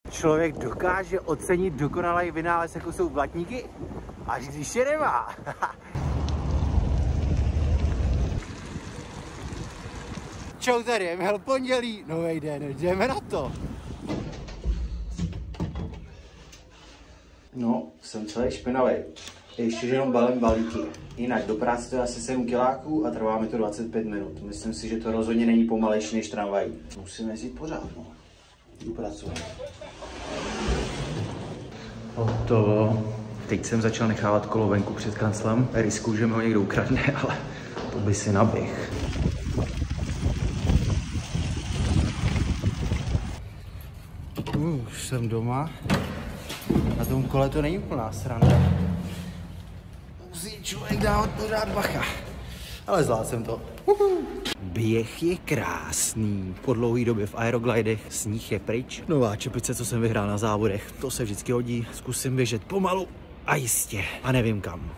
člověk dokáže ocenit dokonalý vynález, jako jsou blatníky, až když je nemá. Čau, tady je Michal Pondělí, nový den, jdeme na to. No, jsem celý špinavý. Ještě jenom balím balíky. Jinak do práce to je asi 7 kiláků a trvá mi to 25 minut. Myslím si, že to rozhodně není pomalejší než tramvají. Musím jezdit pořád, no. Jdu pracovat. Hotovo. Teď jsem začal nechávat kolo venku před kanclem. Riskuju, že mi ho někdo ukradne, ale to by si naběh. Už jsem doma. Na tom kole to není úplná sranda. Musí člověk dávat pořád bacha. Ale zvládl jsem to. Běh je krásný. Po dlouhé době v aeroglidech sníh je pryč. Nová čepice, co jsem vyhrál na závodech, to se vždycky hodí. Zkusím běžet pomalu a jistě. A nevím kam.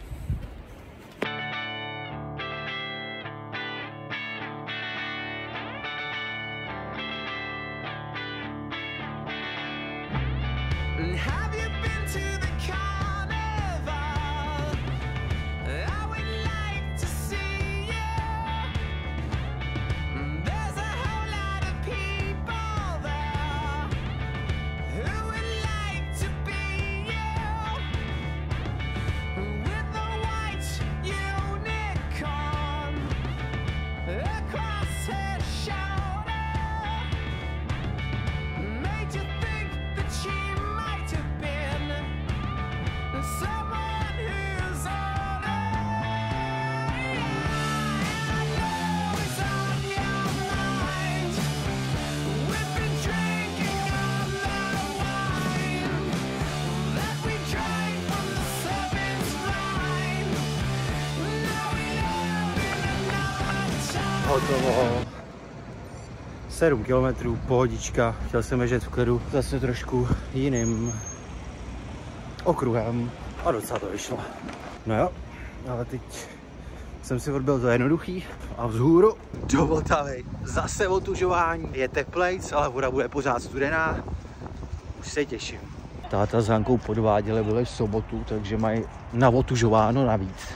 Hotovo. 7 kilometrů, pohodička. Chtěl jsem běžet v klidu zase trošku jiným okruhem a docela to vyšlo. No jo, ale teď jsem si odbil to jednoduchý a vzhůru do Vltavy. Zase otužování. Je teplejc, ale voda bude pořád studená. Už se těším. Táta s Hankou podváděli, byli v sobotu, takže mají naotužováno navíc.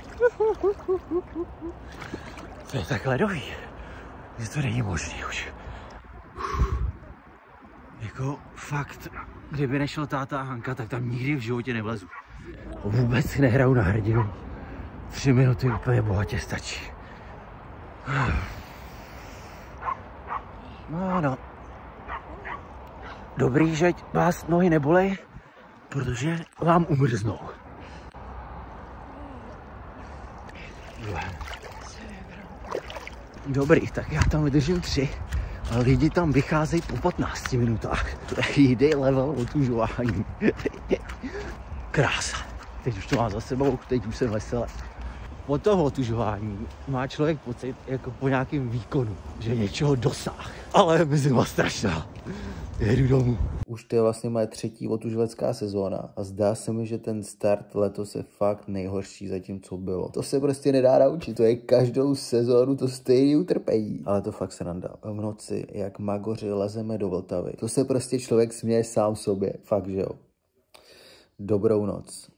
To je tak ledový, že to není možný už. Jako fakt, kdyby nešel táta a Hanka, tak tam nikdy v životě nevlezu. Vůbec si nehraju na hrdinu. 3 minuty úplně bohatě stačí. No. Dobrý, že vás nohy nebolej, protože vám umrznou. Dobrý, tak já tam vydržím 3, ale lidi tam vycházejí po 15 minutách. To je jiný level otužování. Krása. Teď už to mám za sebou, teď už jsem veselé. Po toho otužování má člověk pocit jako po nějakém výkonu, že něčeho dosáh. Ale zima strašná. Jedu domů. Už to je vlastně moje 3. otužovecká sezóna a zdá se mi, že ten start letos je fakt nejhorší zatím, co bylo. To se prostě nedá naučit, to je každou sezónu to stejný utrpení. Ale to fakt sranda. V noci, jak magoři, lezeme do Vltavy. To se prostě člověk směje sám sobě. Fakt, že jo. Dobrou noc.